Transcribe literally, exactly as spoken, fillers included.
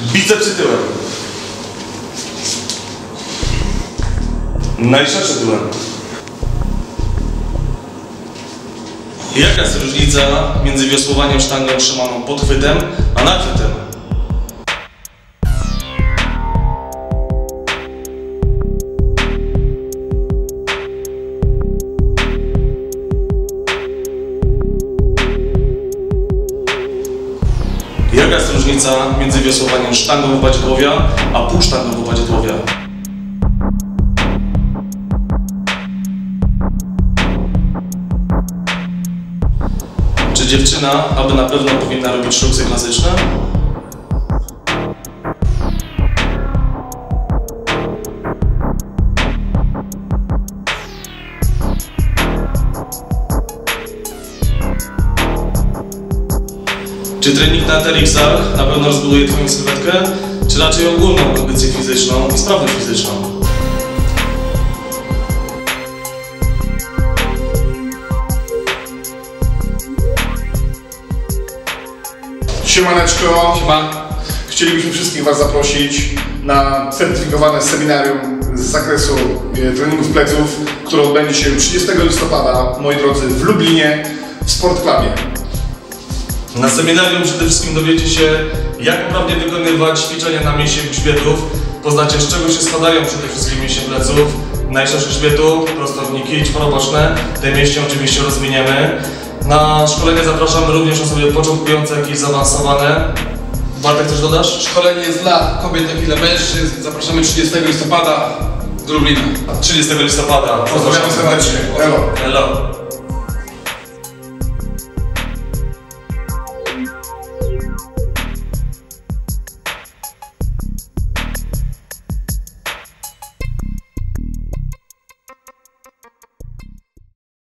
Bicepsy tyłem. Najszerszy tyłem. Jaka jest różnica między wiosłowaniem sztangą trzymaną pod chwytem, a nachwytem? Jaka jest różnica między wiosłowaniem sztangą w opadzie tułowia, a półsztangą w opadzie tułowia? Czy dziewczyna, aby na pewno powinna robić szluksy klasyczne? Czy trening na T R X-ach na pewno rozbuduje Twoją sylwetkę, czy raczej ogólną kondycję fizyczną i sprawność fizyczną? Siemaneczko. Siema. Chcielibyśmy wszystkich Was zaprosić na certyfikowane seminarium z zakresu e, treningów pleców, które odbędzie się trzydziestego listopada, moi drodzy, w Lublinie, w Sport Clubie. Na seminarium przede wszystkim dowiecie się, jak poprawnie wykonywać ćwiczenia na mięśnie grzbietów. Poznacie, z czego się składają przede wszystkim mięśnie pleców, najszerszy grzbietu, prostowniki, czworoboczne. Te mięśnie oczywiście rozwiniemy. Na szkolenie zapraszamy również osoby początkujące, jakieś zaawansowane. Bartek, coś dodasz? Szkolenie jest dla kobiet, jak i dla mężczyzn. Zapraszamy trzydziestego listopada do Lublina. trzydziestego listopada. Pozdrawiam serdecznie. Elo. Hello.